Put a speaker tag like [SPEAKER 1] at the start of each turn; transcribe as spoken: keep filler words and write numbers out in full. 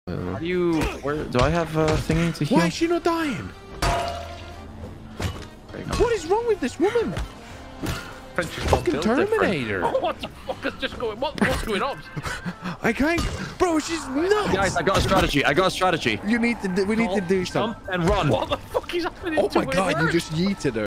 [SPEAKER 1] Are you? Where do I have a uh, thing to heal?
[SPEAKER 2] Why is she not dying? What is wrong with this woman? Fucking Terminator.
[SPEAKER 3] Oh, what the fuck is just going? What, what's going on?
[SPEAKER 2] I can't, bro. She's nuts.
[SPEAKER 1] Guys, I got a strategy. I got a strategy.
[SPEAKER 2] You need to. Do, we need to do something
[SPEAKER 1] and run.
[SPEAKER 3] What the fuck is happening?
[SPEAKER 2] Oh
[SPEAKER 3] to
[SPEAKER 2] my god!
[SPEAKER 3] her?
[SPEAKER 2] You just yeeted her.